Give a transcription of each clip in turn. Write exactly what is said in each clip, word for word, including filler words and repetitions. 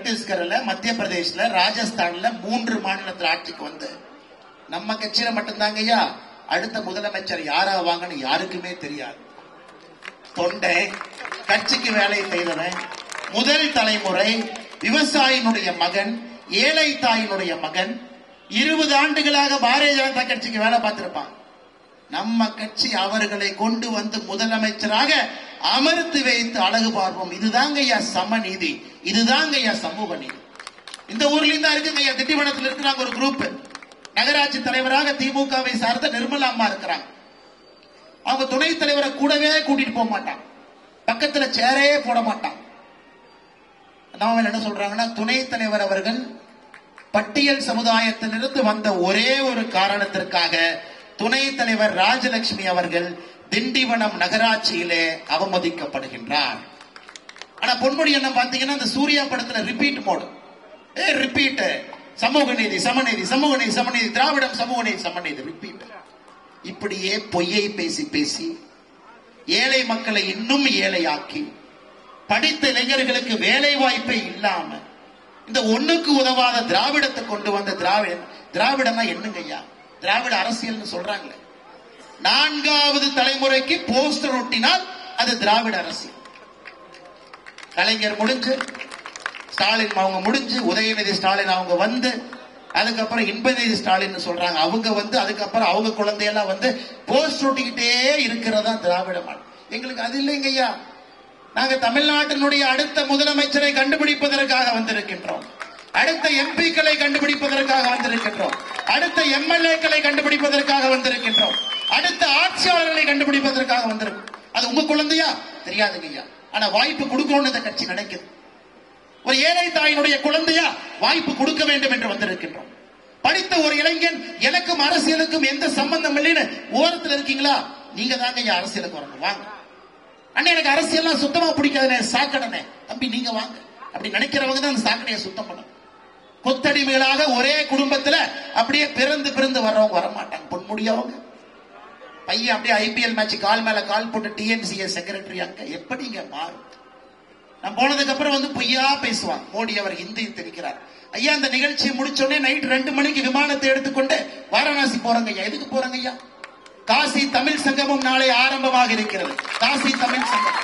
சத்தீஸ்கர்ல, மத்திய பிரதேஷ்ல, ராஜஸ்தான்ல மூன்று மாநிலத்தில் ஆட்சிக்கு வந்து நம்ம கட்சியில மட்டும்தாங்க ஐயா அடுத்த முதலமைச்சர் யாராவாங்கன்னு யாருக்குமே தெரியாது. தொண்டை கட்சிக்கு வேலை செய்தவன், முதல் தலைமுறை விவசாயினுடைய மகன், ஏழை தாயினுடைய மகன், இருபது ஆண்டுகளாக பாரதிய ஜனதா கட்சிக்கு வேலை பார்த்திருப்பான். நம்ம கட்சி அவர்களை கொண்டு வந்து முதலமைச்சராக அமர்த்து வைத்து அழகு பார்ப்போம். இதுதாங்க ஐயா சமநீதி, இதுதாங்க ஐயா சமூக நீதி. இந்த ஊர்ல இருந்தா இருக்குங்க ஐயா. திண்டிவனத்தில் இருக்கிறாங்க ஒரு குரூப், நகராட்சி தலைவராக திமுகவை சார்ந்த நிர்மலா அம்மா இருக்கிறாங்க. அவங்க துணைத் தலைவரை கூடவே கூட்டிட்டு போக மாட்டாங்க, பக்கத்துல சேரே போட மாட்டாங்க. நம்ம என்ன சொல்றாங்கன்னா, துணைத் தலைவர் அவர்கள் பட்டியல் சமுதாயத்திலிருந்து வந்த ஒரே ஒரு காரணத்திற்காக துணைத் தலைவர் ராஜலட்சுமி அவர்கள் திண்டிவனம் நகராட்சியிலே அவமதிக்கப்படுகின்றார். ஆனா பொன்முடி என்ன பாத்தீங்கன்னா, இந்த சூர்யா படத்துல ரிப்பீட் மோடு, ஏ ரிப்பீட், சமூக நீதி சமநீதி, சமூக நீதி சமநீதி, திராவிடம் சமூக நீதி சமநீதி, ரிப்பீட். இப்படியே பொய்யை பேசி பேசி ஏழை மக்களை இன்னும் ஏழையாக்கி, படித்த இளைஞர்களுக்கு வேலை வாய்ப்பே இல்லாம இந்த ஒண்ணுக்கு உதவாத திராவிடத்தை கொண்டு வந்த திராவிட திராவிடம்னா என்னங்க ஐயா? திராவிட அரசியல் சொல்றாங்களே, நான்காவது தலைமுறைக்கு போஸ்டர் ஒட்டினால் அது திராவிட அரசியல். கலைஞர் முடிஞ்சு, ஸ்டாலின் அவங்க முடிஞ்சு, உதயநிதி ஸ்டாலின் அவங்க வந்து, அதுக்கப்புறம் இன்பநிதி ஸ்டாலின் சொல்றாங்க அவங்க வந்து, அதுக்கப்புறம் அவங்க குழந்தையெல்லாம் வந்து போஸ்ட் ஒட்டிக்கிட்டே இருக்கிறதா திராவிட மாடல். எங்களுக்கு அது இல்லைங்க ஐயா. நாங்க தமிழ்நாட்டினுடைய அடுத்த முதலமைச்சரை கண்டுபிடிப்பதற்காக வந்திருக்கின்றோம், அடுத்த எம்பிக்களை கண்டுபிடிப்பதற்காக வந்திருக்கின்றோம், அடுத்த எம்எல்ஏக்களை கண்டுபிடிப்பதற்காக வந்திருக்கின்றோம், அடுத்த ஆட்சியாளர்களை கண்டுபிடிப்பதற்காக வந்திருக்கும். அது உங்க குழந்தையா தெரியாதுங்க ஐயா. ஆனா வாய்ப்பு கொடுக்கணும்னு இந்த கட்சி நினைக்குது. ஒரு ஏழை தாயினுடைய குழந்தையா வாய்ப்பு கொடுக்க வேண்டும் என்று வந்திருக்கின்றோம். படித்த ஒரு இளைஞன் எனக்கும் அரசியலுக்கும் எந்த சம்பந்தம் இல்லைன்னு ஓரத்தில் இருக்கீங்களா? நீங்க தாங்க ஐயா அரசியலுக்கு வரணும், வாங்க. அண்ணே எனக்கு அரசியல்லாம் சுத்தமா பிடிக்காதுனே, சாக்கடனே, தம்பி நீங்க வாங்க. அப்படி நினைக்கிறவங்க தான் அந்த சாக்கடையை சுத்தம் பண்ணணும். கொத்தடிமைகளாக ஒரே குடும்பத்துல அப்படியே பிறந்து பிறந்து வர்றவங்க வரமாட்டாங்க. பொன்முடியவங்க பையன் அப்படியே ஐபிஎல் மேட்ச் கால் மேல கால் போட்டு டிஎன்சிஏ செக்ரட்டரி அங்க எப்படிங்க மாறும்? நான் போனதுக்கு அப்புறம் வந்து பொய்யா பேசுவான். மோடி அவர் ஹிந்தி தெரிக்கிறார். ஐயா அந்த நிகழ்ச்சியை முடிச்சோடனே நைட் ரெண்டு மணிக்கு விமானத்தை எடுத்துக்கொண்டு வாரணாசி போறாங்க ஐயா. எதுக்கு போறாங்க ஐயா? காசி தமிழ் சங்கமும் நாளை ஆரம்பமாக இருக்கிறது. காசி தமிழ் சங்கம்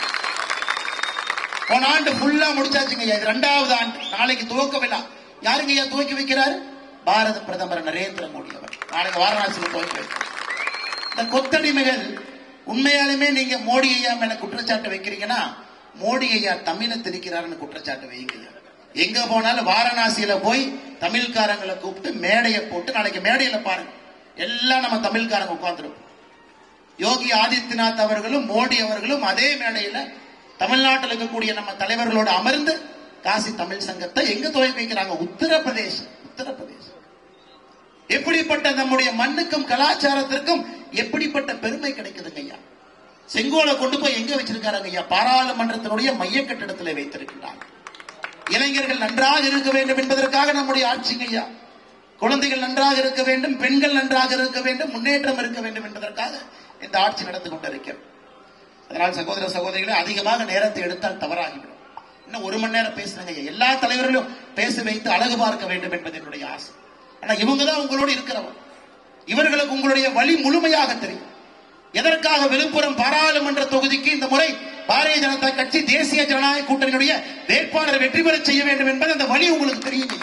போன ஆண்டு ஃபுல்லா முடிச்சாச்சுங்க ஐயா. இது இரண்டாவது ஆண்டு. நாளைக்கு துவக்க விழா. யாருங்க ஐயா துவக்கி வைக்கிறாரு? பாரத பிரதமர் நரேந்திர மோடி அவர் நாளைக்கு வாரணாசியில் துவக்கி வைக்கிறார். இந்த கொத்தடிமைகள் உண்மையாலுமே நீங்க மோடி ஐயா மேல குற்றச்சாட்டு வைக்கிறீங்கன்னா, மோடி ஐயா தமிழை திணிக்கிறாருன்னு குற்றச்சாட்டு வைங்க. எங்க போனாலும் வாரணாசியில போய் தமிழ்காரங்களை கூப்பிட்டு மேடையை போட்டு, நாளைக்கு மேடையில பாருங்க எல்லாம் நம்ம தமிழ்காரங்க உட்கார்ந்துருப்போம். யோகி ஆதித்யநாத் அவர்களும் மோடி அவர்களும் அதே மேடையில தமிழ்நாட்டில் இருக்கக்கூடிய நம்ம தலைவர்களோடு அமர்ந்து காசி தமிழ் சங்கத்தை எங்க துவக்கி வைக்கிறாங்க? உத்தரப்பிரதேசம். உத்தரப்பிரதேசம் எப்படிப்பட்ட நம்முடைய மண்ணுக்கும் கலாச்சாரத்திற்கும் எப்படிப்பட்ட பெருமை கிடைக்குதுங்க ஐயா. செங்கோலை கொண்டு போய் எங்க வச்சிருக்காங்க ஐயா? பாராளுமன்றத்தினுடைய மைய கட்டிடத்தில் வைத்திருக்கிறாங்க. இளைஞர்கள் நன்றாக இருக்க வேண்டும் என்பதற்காக நம்முடைய ஆட்சிங்க ஐயா. குழந்தைகள் நன்றாக இருக்க வேண்டும், பெண்கள் நன்றாக இருக்க வேண்டும், முன்னேற்றம் இருக்க வேண்டும் என்பதற்காக இந்த ஆட்சி நடந்து கொண்டிருக்கிறது. அதனால் சகோதர சகோதரிகளை அதிகமாக நேரத்தை எடுத்தால் தவறாகிவிடும். இன்னும் ஒரு மணி நேரம் பேசுறாங்க ஐயா. எல்லா தலைவர்களும் பேச வைத்து அழகு பார்க்க வேண்டும் என்பது என்னுடைய ஆசை. ஆனா இவங்க தான் உங்களோடு இருக்கிறவங்க. இவர்களுக்கு உங்களுடைய வழி முழுமையாக தெரியும். எதற்காக விழுப்புரம் பாராளுமன்ற தொகுதிக்கு இந்த முறை பாரதிய ஜனதா கட்சி தேசிய ஜனநாயக கூட்டணியுடைய வேட்பாளரை வெற்றி பெற செய்ய வேண்டும் என்பது அந்த வழி உங்களுக்கு தெரியும்.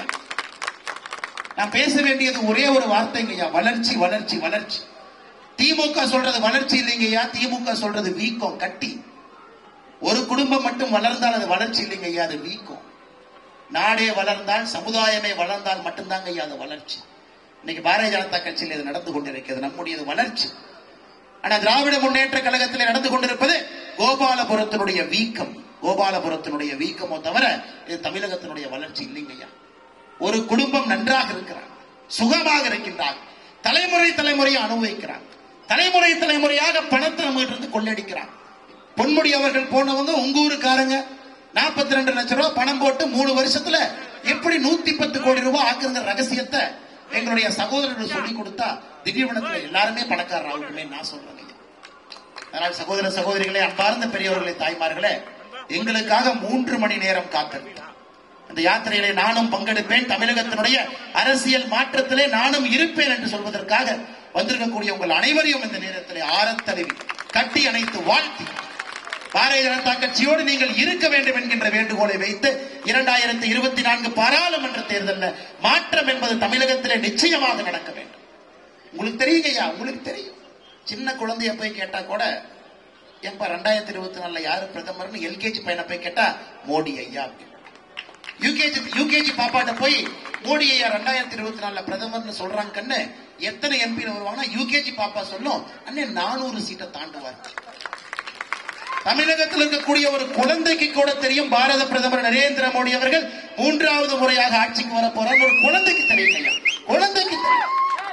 நான் பேச வேண்டியது ஒரே ஒரு வார்த்தைங்கய்யா, வளர்ச்சி வளர்ச்சி வளர்ச்சி. திமுக சொல்றது வளர்ச்சி இல்லைங்கய்யா, திமுக சொல்றது வீக்கம், கட்டி. ஒரு குடும்பம் மட்டும் வளர்ந்தால் அது வளர்ச்சி இல்லைங்கய்யா, அது வீக்கம். நாடே வளர்ந்தால், சமுதாயமே வளர்ந்தால் மட்டும்தாங்க ஐயா அது வளர்ச்சி. இன்னைக்கு பாரதிய ஜனதா கட்சியில் இது நடந்து கொண்டிருக்கிறது, நம்முடையது வளர்ச்சி. ஆனா திராவிட முன்னேற்ற கழகத்தில் நடந்து கொண்டிருப்பது கோபாலபுரத்தினுடைய வீக்கம், கோபாலபுரத்தினுடைய வீக்கமோ தவிர இது தமிழகத்தினுடைய வளர்ச்சி இல்லைங்கய்யா. ஒரு குடும்பம் நன்றாக இருக்கிறார், சுகமாக இருக்கின்றார், தலைமுறை தலைமுறையை அனுபவிக்கிறார், தலைமுறை தலைமுறையாக பணத்தை நம்ம இருந்து கொள்ளடிக்கிறார். பொன்முடி அவர்கள் போனவங்க உங்க ஊருக்காரங்க நாற்பத்தி ரெண்டு லட்சம் ரூபாய் பணம் போட்டு மூணு வருஷத்துல எப்படி நூத்தி பத்து கோடி ரூபாய் ஆக்குற ரகசியத்தை எங்களுடைய சகோதரர்கள் சொல்லி கொடுத்தா திடீர்னத்துல எல்லாருமே பணக்காரர் ஆகுமே நான் சொல்றேன். அதனால் சகோதர சகோதரிகளே, அன்பார்ந்த பெரியவர்களே, தாய்மார்களே, எங்களுக்காக மூன்று மணி நேரம் காத்திருக்கிறார். அந்த யாத்திரையிலே நானும் பங்கெடுப்பேன், தமிழகத்தினுடைய அரசியல் மாற்றத்திலே நானும் இருப்பேன் என்று சொல்வதற்காக வந்திருக்கக்கூடிய உங்கள் அனைவரையும் இந்த நேரத்திலே ஆரத்தழுவி கட்டி அணைத்து வாழ்த்தி பாரதிய ஜனதா கட்சியோடு நீங்கள் இருக்க வேண்டும் என்கின்ற வேண்டுகோளை வைத்து இரண்டாயிரத்தி இருபத்தி நான்கு பாராளுமன்ற தேர்தலில் மாற்றம் என்பது தமிழகத்திலே நிச்சயமாக நடக்க வேண்டும். உங்களுக்கு தெரியுங்கய்யா, உங்களுக்கு தெரியும். சின்ன குழந்தைய போய் கேட்டா கூட எப்ப ரெண்டாயிரத்தி இருபத்தி நாலுல யாரு பிரதமர்னு எல்கேஜி பையனை போய் கேட்டா மோடி ஐயா. யூகேஜி யூகேஜி பாப்பாட்ட போய் மோடி ஐயா ரெண்டாயிரத்தி இருபத்தி நாலுல பிரதமர்னு சொல்றாங்கன்னு எத்தனை எம்பி வருவாங்கன்னா யூகேஜி பாப்பா சொல்லும், அண்ணே நானூறு சீட்டை தாண்டுவார். தமிழகத்தில் இருக்கக்கூடிய ஒரு குழந்தைக்கு கூட தெரியும் பாரத பிரதமர் நரேந்திர மோடி அவர்கள் மூன்றாவது முறையாக ஆட்சிக்கு வர போறார். ஒரு குழந்தைக்கு தெரியும் ஐயா, குழந்தைக்கு தெரியும்.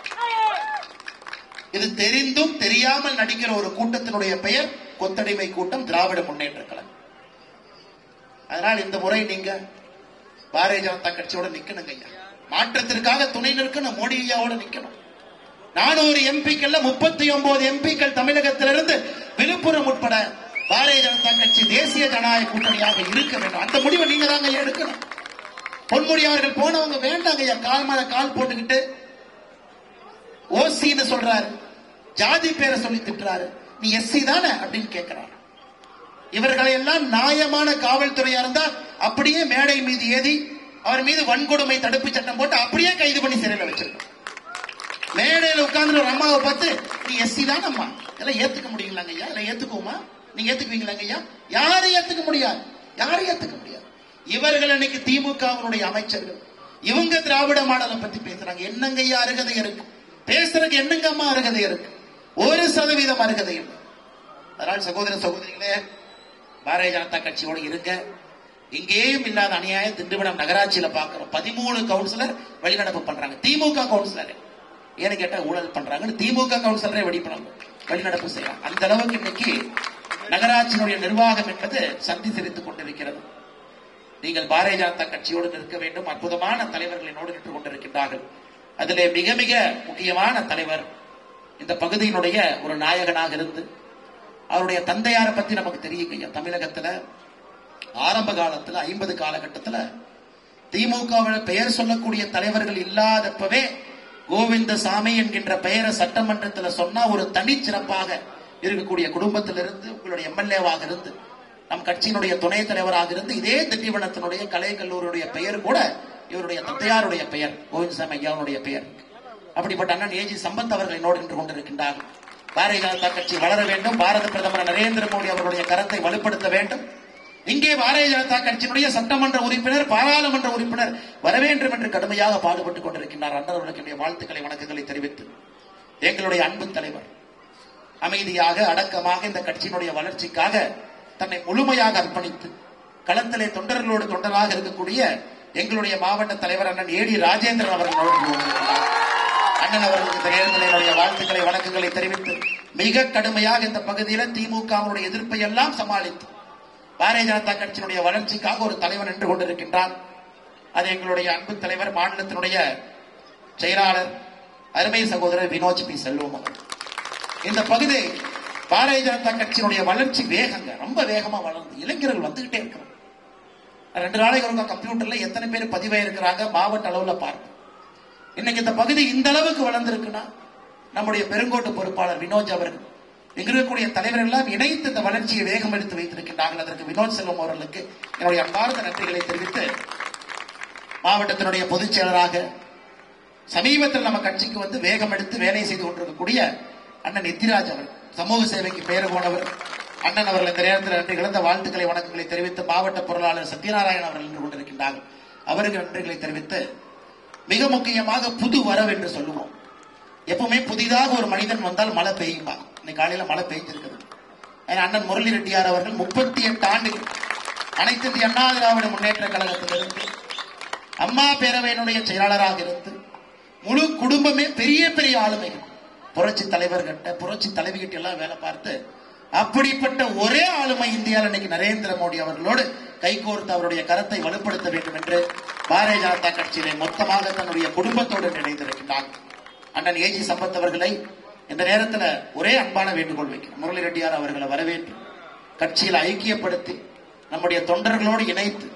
இது தெரிந்தும் தெரியாமல் நடிக்கிற ஒரு கூட்டத்தினுடைய பெயர் கொத்தடிமை கூட்டம், திராவிட முன்னேற்ற கழகம். அதனால் இந்த முறை நீங்க பாரதிய ஜனதா கட்சியோட நிக்கணுங்க ஐயா. மாற்றத்திற்காக துணை நிற்கணும், மோடி ஐயாவோட நிக்கணும். நானூறு எம்பிக்கள் முப்பத்தி ஒன்பது எம்பிக்கள் தமிழகத்திலிருந்து விழுப்புரம் உட்பட பாரதிய ஜனதா கட்சி தேசிய ஜனநாயக கூட்டணியாக இருக்க வேண்டும். அந்த முடிவை நீங்க தாங்க எடுக்கணும். பொன்முடி அவர்கள் போனவங்க வேண்டாங்க ஐயா, கால் மேல கால் போட்டுக்கிட்டு ஓசின்னு சொல்றாரு, ஜாதி பேரை சொல்லி திட்டுறாரு, நீ எஸ்சி தானே அப்படின்னு கேட்கிறாரு. இவர்களை எல்லாம் நியாயமான காவல்துறையா இருந்தா அப்படியே மேடை மீது ஏதி அவர் மீது வன்கொடுமை தடுப்பு சட்டம் போட்டு அப்படியே கைது பண்ணி சிறையில் வச்சிருக்கோம். மேடையில் உட்கார்ந்து ஒரு அம்மாவை பார்த்து நீ எஸ்சி தானே அம்மா எல்லாம் ஏத்துக்க முடியுங்களாங்க ஐயா, எல்லாம் ஏத்துக்குவோமா, நீங்க ஏத்துக்குவீங்களாங்க ஐயா? யாரும் ஏத்துக்க முடியாது, யாரும் ஏத்துக்க முடியாது. இவர்கள் இன்னைக்கு திமுகவினுடைய அமைச்சர்கள் இவங்க திராவிட மாடலை பத்தி பேசுறாங்க. என்னங்க ஐயா அருகதை இருக்கு பேசுறதுக்கு? என்னங்க அம்மா அருகதை இருக்கு? ஒரு சதவீதம் அருகதை இல்லை. அதனால் சகோதர சகோதரிகளே, பாரதிய ஜனதா கட்சியோடு இருங்க. இங்கேயும் இல்லாத அநியாயம் திண்டுவனம் நகராட்சியில பாக்குறோம். பதிமூணு கவுன்சிலர் வெளிநடப்பு பண்றாங்க. திமுக கவுன்சிலர் ஏன்னு கேட்டா ஊழல் பண்றாங்கன்னு திமுக கவுன்சிலரே வெளிப்படாங்க வெளிநடப்பு செய்யலாம். அந்த அளவுக்கு இன்னைக்கு நகராட்சியினுடைய நிர்வாகம் என்பது சந்தி சிரித்துக் கொண்டிருக்கிறது. நீங்கள் பாரதிய ஜனதா கட்சியோடு நிற்க வேண்டும். அற்புதமான தலைவர்கள் என்னோடு நின்று கொண்டிருக்கின்றார்கள். அதிலே மிக மிக முக்கியமான தலைவர் இந்த பகுதியினுடைய ஒரு நாயகனாக இருந்து அவருடைய தந்தையாரை பத்தி நமக்கு தெரியுங்க. தமிழகத்துல ஆரம்ப காலத்துல ஐம்பது காலகட்டத்துல திமுகவில் பெயர் சொல்லக்கூடிய தலைவர்கள் இல்லாதப்பவே கோவிந்தசாமி என்கின்ற பெயரை சட்டமன்றத்தில் சொன்னா ஒரு தனிச்சிறப்பாக இருக்கக்கூடிய குடும்பத்திலிருந்து உங்களுடைய எம்எல்ஏவாக இருந்து நம் கட்சியினுடைய துணை தலைவராக இருந்து இதே திண்டிவனத்தினுடைய கலை கல்லூரியுடைய பெயர் கூட இவருடைய தந்தையாருடைய பெயர் கோவிந்தசாமி ஐயாவுடைய பெயர். அப்படிப்பட்ட அண்ணன் ஏஜி சம்பத் அவர்கள் என்னோடு நின்று கொண்டிருக்கின்றார்கள். பாரதிய ஜனதா கட்சி வளர வேண்டும். பாரத பிரதமர் நரேந்திர மோடி அவர்களுடைய கரத்தை வலுப்படுத்த வேண்டும். இங்கே பாரதிய ஜனதா கட்சியினுடைய சட்டமன்ற உறுப்பினர், பாராளுமன்ற உறுப்பினர் வர வேண்டும் என்று கடுமையாக பாடுபட்டுக் கொண்டிருக்கின்றார். அண்ணன் அவர்களுடைய வாழ்த்துக்களை வணக்கங்களை தெரிவித்து எங்களுடைய அன்பு தலைவர் அமைதியாக அடக்கமாக இந்த கட்சியினுடைய வளர்ச்சிக்காக தன்னை முழுமையாக அர்ப்பணித்து களத்திலே தொண்டர்களோடு தொண்டராக இருக்கக்கூடிய எங்களுடைய மாவட்ட தலைவர் அண்ணன் ஏடி ராஜேந்திரன் அவர்கள் அண்ணன் அவர்களுக்கு இந்த நேரத்தில் என்னுடைய வாழ்த்துக்களை வணக்கங்களை தெரிவித்து மிக கடுமையாக இந்த பகுதியில் திமுகவுடைய எதிர்ப்பை எல்லாம் சமாளித்து பாரதிய ஜனதா கட்சியினுடைய வளர்ச்சிக்காக ஒரு தலைவர் நின்று கொண்டிருக்கின்றார். அது எங்களுடைய அன்பு தலைவர் மாநிலத்தினுடைய செயலாளர் அருமை சகோதரர் வினோஜ் பி செல்வம் அவர். இந்த பகுதி பாரதிய ஜனதா கட்சியினுடைய வளர்ச்சி வேகங்க ரொம்ப வேகமா வளர்ந்து இளைஞர்கள் வந்துகிட்டே இருக்கிறாங்க. ரெண்டு நாளைக்கு ஒரு கம்ப்யூட்டர்ல எத்தனை பேர் பதிவாயிருக்கிறாங்க மாவட்ட அளவுல பார்ப்போம். இன்னைக்கு இந்த பகுதி இந்த அளவுக்கு வளர்ந்திருக்குன்னா நம்முடைய பெருங்கோட்டு பொறுப்பாளர் வினோஜ் அவர்கள் இங்க இருக்கக்கூடிய தலைவர்கள் எல்லாம் இணைத்து இந்த வளர்ச்சியை வேகம் எடுத்து வைத்திருக்கின்றார்கள். அதற்கு வினோத் செல்வம் அவர்களுக்கு என்னுடைய அன்பார்ந்த நன்றிகளை தெரிவித்து மாவட்டத்தினுடைய பொதுச் செயலராக சமீபத்தில் நம்ம கட்சிக்கு வந்து வேகம் எடுத்து வேலை செய்து கொண்டிருக்கக்கூடிய அண்ணன் எத்திராஜ் அவர் சமூக சேவைக்கு பெயர் போனவர் அண்ணன் அவர்கள் இந்த நேரத்தில் நன்றி கலந்த வாழ்த்துக்களை வணக்கங்களை தெரிவித்து மாவட்ட பொருளாளர் சத்யநாராயணன் அவர்கள் நின்று கொண்டிருக்கின்றார்கள். அவருக்கு நன்றிகளை தெரிவித்து மிக முக்கியமாக புது வரவு என்று சொல்லுவோம். எப்பவுமே புதிதாக ஒரு மனிதன் வந்தால் மழை பெய்யுமா? இன்னைக்கு காலையில மழை பெய்ஞ்சிருக்குது. அண்ணன் முரளி ரெட்டியார் அவர்கள் முப்பத்தி எட்டு ஆண்டுகள் அனைத்து இந்திய அண்ணா திராவிட முன்னேற்ற கழகத்திலிருந்து அம்மா பேரவையினுடைய செயலாளராக இருந்து முழு குடும்பமே பெரிய பெரிய ஆளுமைகள் புரட்சி தலைவர் கிட்ட புரட்சி தலைவி கிட்ட எல்லாம் வேலை பார்த்து அப்படிப்பட்ட ஒரே ஆளுமை இந்தியாவில் இன்னைக்கு நரேந்திர மோடி அவர்களோடு கைகோர்த்து அவருடைய கரத்தை வலுப்படுத்த வேண்டும் என்று பாரதிய ஜனதா கட்சியிலே மொத்தமாக தன்னுடைய குடும்பத்தோடு இணைந்திருக்கிறார். அண்ணன் ஏஜி சம்பத் அவர்களை இந்த நேரத்தில் ஒரே அன்பான வேண்டுகோள் வைக்கிறோம். முரளி ரெட்டியார் அவர்களை வரவேற்று கட்சியில் ஐக்கியப்படுத்தி நம்முடைய தொண்டர்களோடு இணைத்து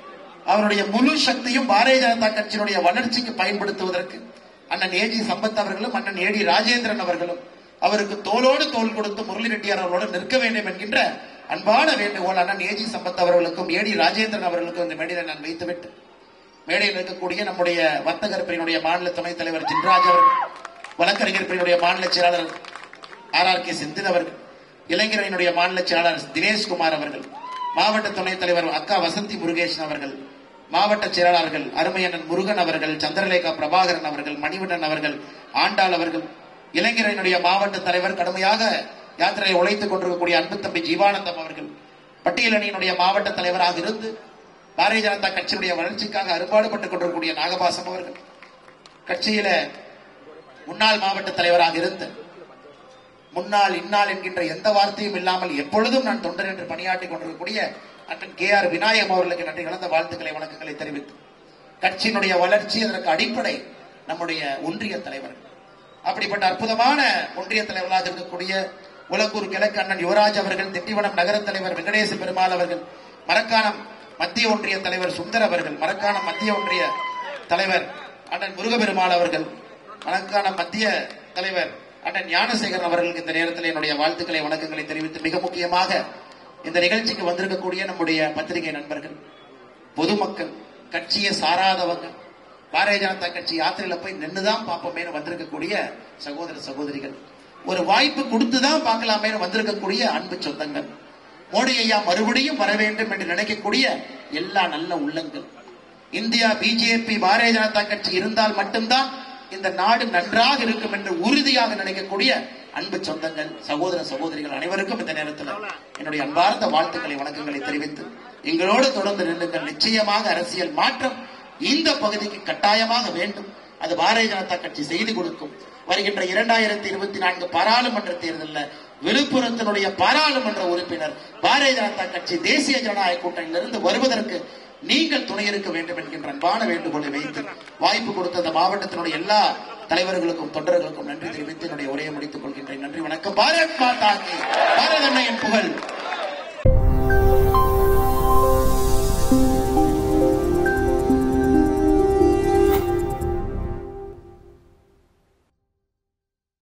அவருடைய முழு சக்தியும் பாரதிய ஜனதா கட்சியினுடைய வளர்ச்சிக்கு பயன்படுத்துவதற்கு அண்ணன் ஏஜி சம்பத் அவர்களும் அண்ணன் ஏடி ராஜேந்திரன் அவர்களும் அவருக்கு தோளோடு தோள் கொடுத்து முரளி ரெட்டியார் அவர்களோடு நிற்க வேண்டும் என்கின்ற அன்பான வேண்டுகோள் அண்ணன் ஏஜி சம்பத் அவர்களுக்கும் ஏடி ராஜேந்திரன் அவர்களுக்கும் இந்த மேடையில் நான் வைத்துவிட்டு மேடையில் இருக்கக்கூடிய நம்முடைய வர்த்தகர் பிரிவினுடைய மாநில துணைத் தலைவர் ஜின்ராஜ் அவர்கள், வழக்கறிஞர் பிரிவினுடைய மாநில செயலாளர் ஆர் ஆர் கே செந்தில் அவர்கள், இளைஞரணியினுடைய மாநில செயலாளர் தினேஷ்குமார் அவர்கள், மாவட்ட துணைத் தலைவர் அக்கா வசந்தி முருகேசன் அவர்கள், மாவட்ட செயலாளர்கள் அருமையண்ணன் முருகன் அவர்கள், சந்திரலேகா பிரபாகரன் அவர்கள், மணிவண்ணன் அவர்கள், ஆண்டாள் அவர்கள், இளைஞரணியினுடைய மாவட்ட தலைவர் கடுமையாக யாத்திரையை உழைத்துக் கொண்டிருக்கக்கூடிய அன்பு தம்பி ஜீவானந்தம் அவர்கள், பட்டியல் அணியினுடைய மாவட்ட தலைவராக இருந்து பாரதிய ஜனதா கட்சியுடைய வளர்ச்சிக்காக அறுபாடுபட்டுக் கொண்டிருக்கக்கூடிய நாகபாசம் அவர்கள், கட்சியில முன்னாள் மாவட்ட தலைவராக இருந்து முன்னாள் இந்நாள் என்கின்ற எந்த வார்த்தையும் இல்லாமல் எப்பொழுதும் நான் தொண்டர் என்று பணியாற்றிக் கொண்டிருக்கக்கூடிய அண்ணன் கே ஆர் விநாயகம் அவர்களுக்கு நன்றி கலந்த வாழ்த்துக்களை வணக்கங்களை தெரிவித்து, கட்சியினுடைய வளர்ச்சி அதற்கு அடிப்படை நம்முடைய ஒன்றிய தலைவர்கள். அப்படிப்பட்ட அற்புதமான ஒன்றிய தலைவர்களாக இருக்கக்கூடிய உலக்கூர் கிழக்கு அண்ணன் யுவராஜ் அவர்கள், திண்டிவனம் நகர தலைவர் வெங்கடேச பெருமாள் அவர்கள், மரக்காணம் மத்திய ஒன்றிய தலைவர் சுந்தர் அவர்கள், மரக்காணம் மத்திய ஒன்றிய தலைவர் அண்ணன் முருகபெருமாள் அவர்கள், மரக்காணம் மத்திய தலைவர் அண்ணன் ஞானசேகரன் அவர்களுக்கு இந்த நேரத்தில் என்னுடைய வாழ்த்துக்களை வணக்கங்களை தெரிவித்து, மிக முக்கியமாக இந்த நிகழ்ச்சிக்கு வந்திருக்கக்கூடிய நம்முடைய பத்திரிகை நண்பர்கள், பொதுமக்கள், கட்சியை சாராதவங்க, பாரதிய ஜனதா கட்சி யாத்திரையில போய் நின்றுதான் பார்ப்போமே வந்திருக்கக்கூடிய சகோதர சகோதரிகள், ஒரு வாய்ப்பு கொடுத்துதான் பார்க்கலாமே வந்திருக்கக்கூடிய அன்பு சொந்தங்கள், மோடி ஐயா மறுபடியும் வர வேண்டும் என்று நினைக்கக்கூடிய எல்லா நல்ல உள்ளங்கள், இந்தியா பிஜேபி பாரதிய ஜனதா கட்சி இருந்தால் மட்டும்தான் இந்த நாடு நன்றாக இருக்கும் என்று உறுதியாக நினைக்கக்கூடிய அன்பு சொந்தங்கள், சகோதர சகோதரிகள் அனைவருக்கும் இந்த நேரத்தில் என்னுடைய அன்பார்ந்த வாழ்த்துக்களை வணக்கங்களை தெரிவித்து, எங்களோடு தொடர்ந்து நில்லுங்கள். நிச்சயமாக அரசியல் மாற்றம் இந்த பகுதிக்கு கட்டாயமாக வேண்டும். அது பாரதிய ஜனதா கட்சி செய்து கொடுக்கும். வருகின்ற இரண்டாயிரத்தி இருபத்தி நான்கு பாராளுமன்ற தேர்தலில் விழுப்புரத்தினுடைய பாராளுமன்ற உறுப்பினர் பாரதிய ஜனதா கட்சி தேசிய ஜனநாயக கூட்டணியிலிருந்து வருவதற்கு நீங்கள் துணை இருக்க வேண்டும் என்கின்ற அன்பான வேண்டுகோளை வைத்து வாய்ப்பு கொடுத்த அந்த மாவட்டத்தினுடைய எல்லா தலைவர்களுக்கும் தொண்டர்களுக்கும் நன்றி தெரிவித்து என்னுடைய உரையை முடித்துக் கொள்கின்றேன். நன்றி, வணக்கம். பாரத் மாதா கி, பாரத அன்னையின் புகழ்.